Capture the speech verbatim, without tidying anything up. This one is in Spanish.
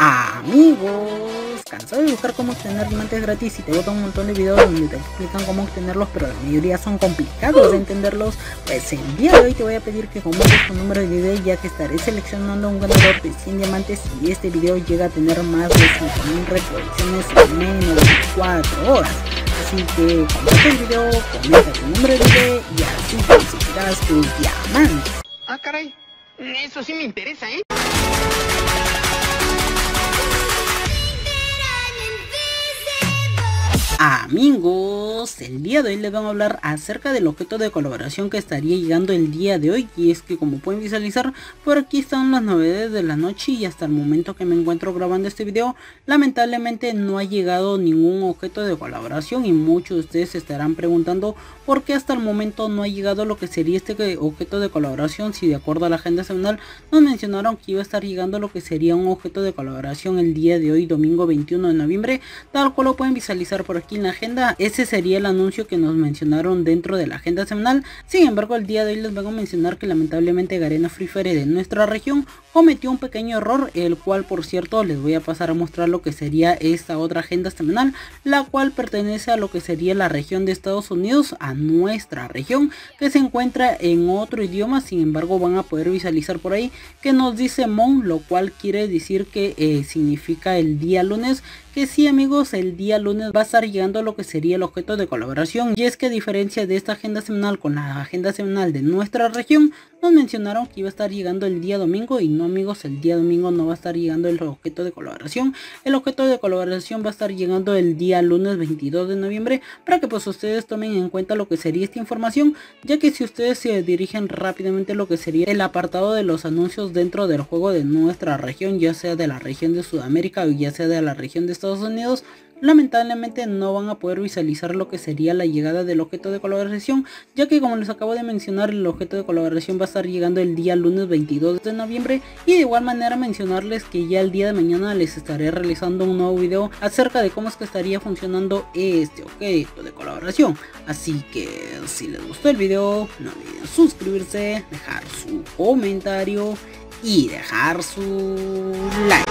Amigos, cansado de buscar cómo obtener diamantes gratis y te botan un montón de videos donde te explican cómo obtenerlos, pero la mayoría son complicados de entenderlos. Pues el día de hoy te voy a pedir que comentes tu número de video, ya que estaré seleccionando un ganador de cien diamantes y este video llega a tener más de cinco mil reproducciones en menos de cuatro horas. Así que comparte el video, comenta tu número de video y así conseguirás tus diamantes. Ah, caray, eso sí me interesa, ¿eh? Amigos, el día de hoy les vamos a hablar acerca del objeto de colaboración que estaría llegando el día de hoy, y es que, como pueden visualizar, por aquí están las novedades de la noche, y hasta el momento que me encuentro grabando este video lamentablemente no ha llegado ningún objeto de colaboración, y muchos de ustedes se estarán preguntando por qué hasta el momento no ha llegado lo que sería este objeto de colaboración, si de acuerdo a la agenda semanal nos mencionaron que iba a estar llegando lo que sería un objeto de colaboración el día de hoy, domingo veintiuno de noviembre, tal cual lo pueden visualizar por aquí en la agenda. Ese sería el anuncio que nos mencionaron dentro de la agenda semanal. Sin embargo, el día de hoy les vengo a mencionar que lamentablemente Garena Free Fire de nuestra región cometió un pequeño error, el cual, por cierto, les voy a pasar a mostrar lo que sería esta otra agenda semanal, la cual pertenece a lo que sería la región de Estados Unidos, a nuestra región, que se encuentra en otro idioma. Sin embargo, van a poder visualizar por ahí que nos dice Mon, lo cual quiere decir que eh, significa el día lunes. Que sí, amigos, el día lunes va a estar llegando lo que sería el objeto de colaboración, y es que a diferencia de esta agenda semanal con la agenda semanal de nuestra región, nos mencionaron que iba a estar llegando el día domingo, y no, amigos, el día domingo no va a estar llegando el objeto de colaboración. El objeto de colaboración va a estar llegando el día lunes veintidós de noviembre, para que pues ustedes tomen en cuenta lo que sería esta información, ya que si ustedes se dirigen rápidamente a lo que sería el apartado de los anuncios dentro del juego de nuestra región, ya sea de la región de Sudamérica o ya sea de la región de Estados Unidos, lamentablemente no van a poder visualizar lo que sería la llegada del objeto de colaboración, ya que, como les acabo de mencionar, el objeto de colaboración va a estar llegando el día lunes veintidós de noviembre, y de igual manera mencionarles que ya el día de mañana les estaré realizando un nuevo video acerca de cómo es que estaría funcionando este objeto de colaboración. Así que si les gustó el video, no olviden suscribirse, dejar su comentario y dejar su like.